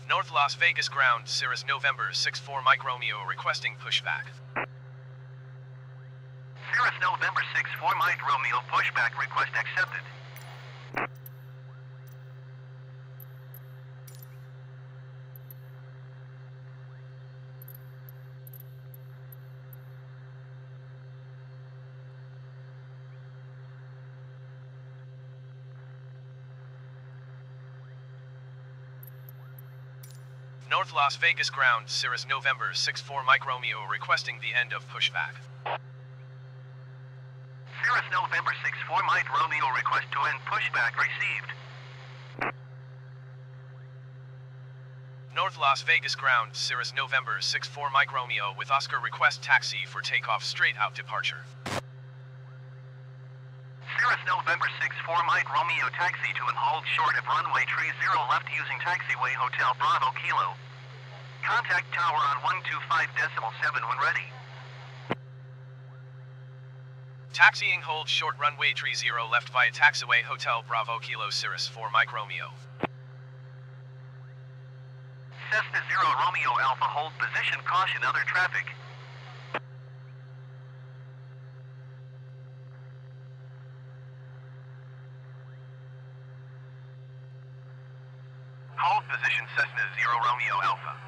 North Las Vegas ground, Cirrus November 6-4 Mike Romeo requesting pushback. Cirrus November 6-4 Mike Romeo pushback request accepted. North Las Vegas ground, Cirrus November 6-4 Mike Romeo requesting the end of pushback. Cirrus November 6-4 Mike Romeo request to end pushback received. North Las Vegas ground, Cirrus November 6-4 Mike Romeo with Oscar request taxi for takeoff straight out departure. Cirrus November 6-4 Mike Romeo taxi to and hold short of runway 30 left using taxiway Hotel Bravo Kilo. Contact tower on 125.7 when ready. Taxiing hold short runway 30 left via taxiway Hotel Bravo Kilo Cirrus 4 Mike Romeo. Cessna 0 Romeo Alpha hold position caution other traffic. Hold position Cessna 0 Romeo Alpha.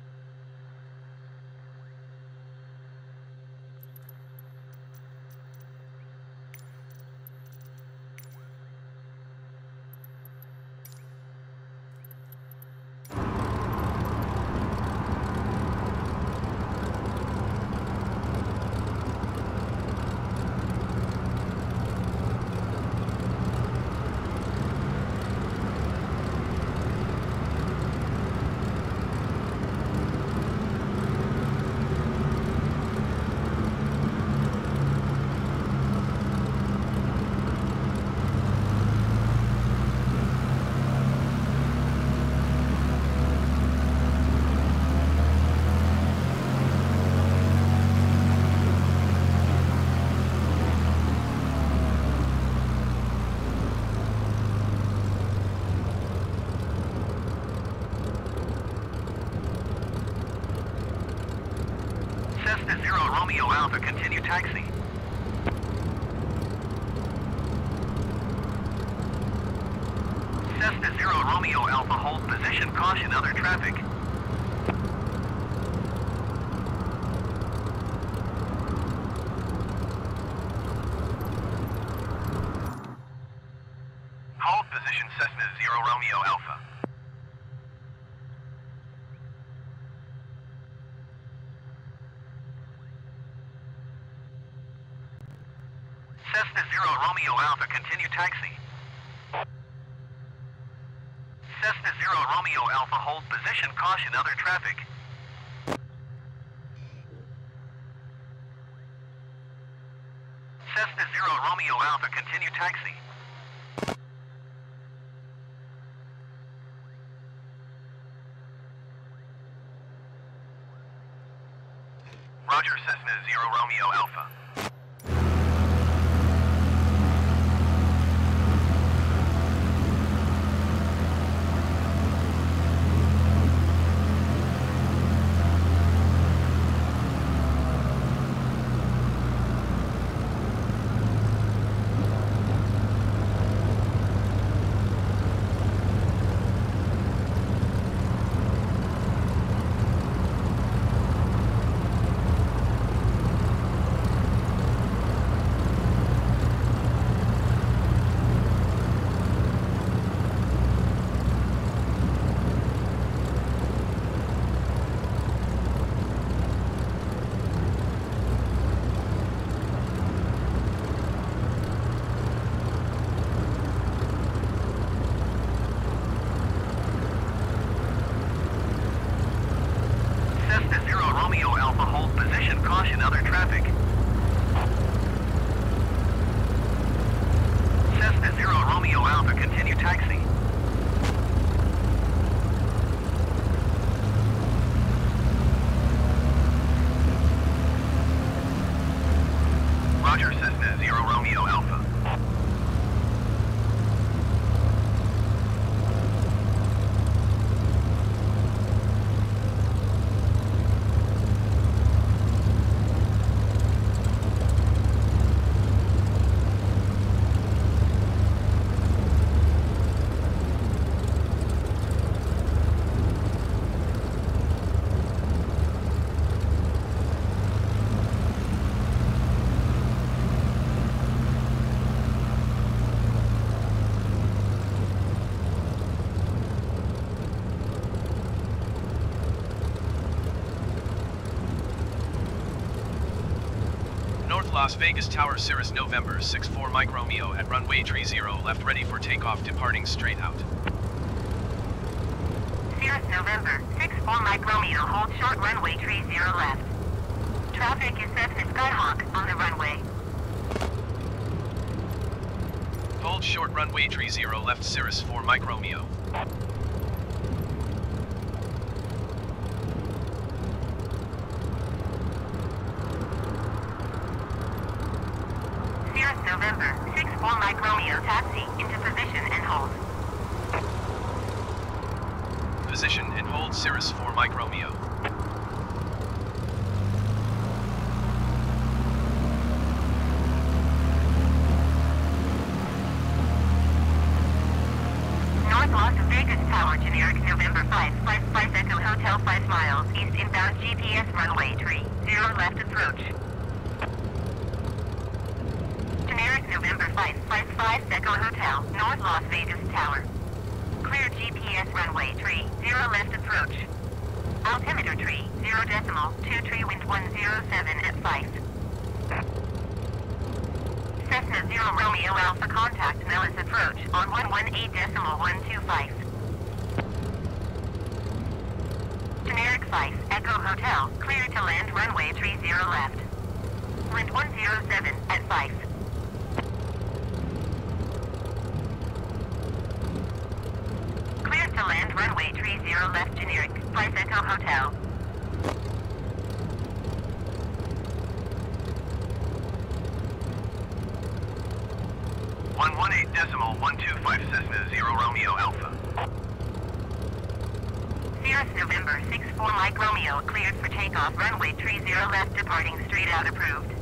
Cessna 0 Romeo Alpha, continue taxi. Cessna 0 Romeo Alpha, hold position, caution other traffic. Hold position, Cessna 0 Romeo Alpha. Cessna 0 Romeo Alpha, continue taxi. Cessna 0 Romeo Alpha, hold position, caution other traffic. Cessna 0 Romeo Alpha, continue taxi. Roger, Cessna 0 Romeo Alpha. Cessna 0 Romeo Alpha, hold position, caution other traffic. Cessna 0 Romeo Alpha, continue taxi. Roger, Cessna 0 Romeo Alpha. Las Vegas Tower Cirrus November 6-4 Mike Romeo at runway 30 left ready for takeoff departing straight out. Cirrus November 6-4 Mike Romeo, hold short runway 30 left. Traffic is Cessna Skyhawk on the runway. Hold short runway 30 left Cirrus 4 Mike Romeo. Cirrus November 6-4 Mike Romeo, taxi into position and hold. Position and hold Cirrus 4 Mike Romeo. North Las Vegas Tower, generic November 555 Echo Hotel 5 miles east inbound GPS runway 30 left approach. Generic November 555 Echo Hotel, North Las Vegas Tower. Clear GPS runway 30 left approach. Altimeter 30.2 wind 107 at 5. Cessna 0 Romeo Alpha contact Nellis approach on 118.125. Generic 5 Echo Hotel, clear to land runway 30 left. Wind 107 at 5. Clear to land runway 30 left generic 5 Echo Hotel. decimal 125 Cessna 0 Romeo Alpha. Cirrus November 6-4 Mike Romeo, cleared for takeoff runway 30 left departing straight out approved.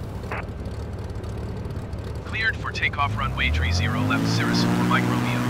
Cleared for takeoff runway 30 left Cirrus 4 Mike Romeo.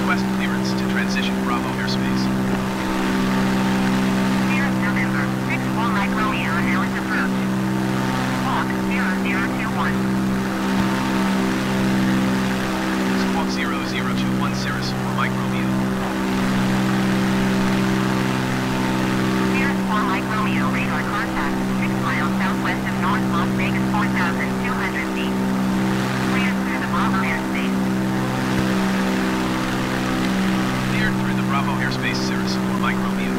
Request clearance to transition Bravo airspace. Sierra November 6-4 Mike Romeo, Alice approach. Squawk 0021. Squawk 0021 Cirrus 4 Mike Romeo. Sierra 4 Mike Romeo, radar contact 6 miles southwest of North Las Vegas, 4,200 feet. Cleared through the Bravo airspace. Cleared through the Bravo airspace Cirrus 4 Mike Romeo.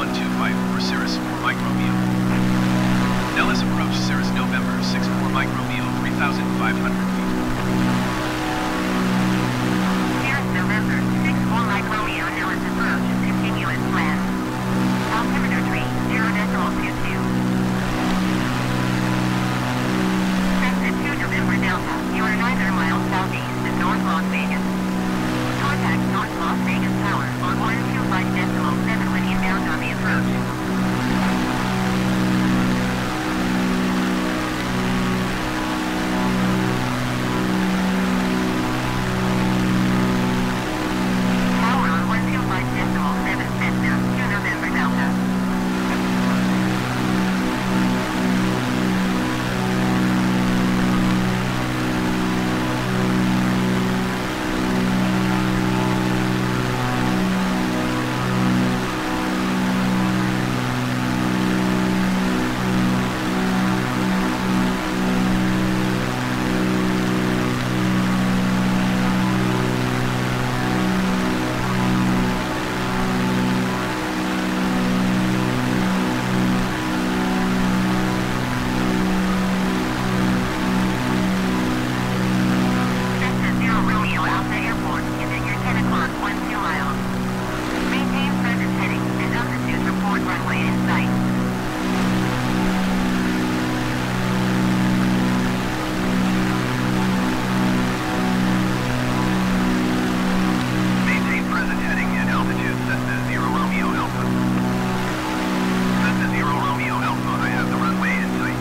125 for Cirrus 4 Mike Romeo. Nellis approach Cirrus November 6 4 Mike Romeo 3,500 feet. Cirrus November 6 4 Mike Romeo, Nellis approach, continuous plan. Altimeter tree, 0.22. Cessna 2 November Delta, you are 900 miles southeast of North Las Vegas. Contact North Las Vegas Tower on 125.7 when inbound on the approach. Tower on 125.7 Cessna 2 November Delta. Cessna 0 Romeo Alpha Airport is at your 10 o'clock 12 miles. Maintain present heading and altitude report runway in sight. Maintain present heading and altitude Cessna 0 Romeo Alpha. Cessna 0 Romeo Alpha, I have the runway in sight.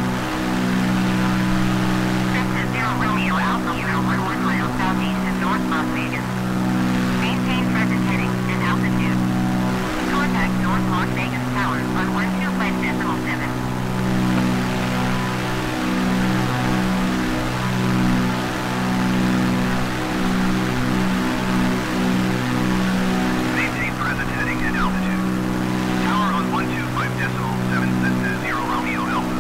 Cessna 0 Romeo Alpha, you are 11 miles southeast of North Las Vegas. Maintain present heading and altitude. Contact North Las Vegas Tower on 125.7. Maintain present heading and altitude. Tower on 125.7 Cessna 0 Romeo Alpha.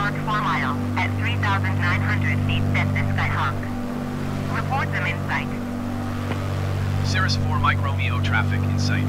north 4 miles at 3,900 feet Cessna Skyhawk. Report them in sight. Cirrus 4 Mike Romeo traffic in sight.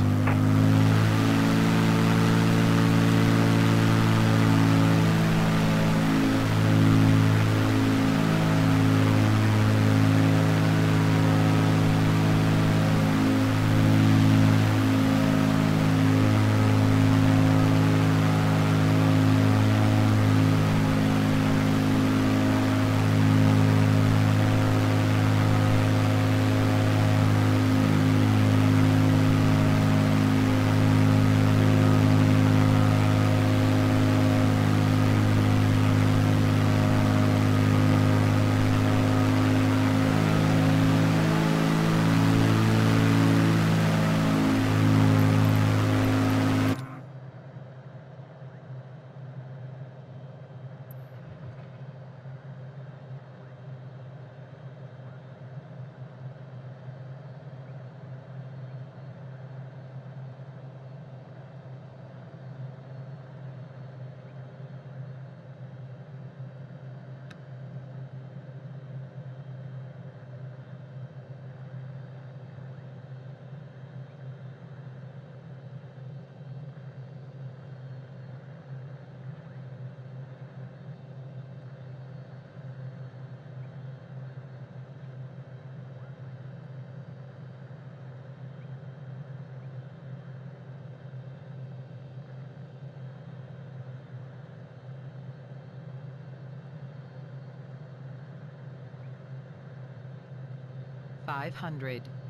$500.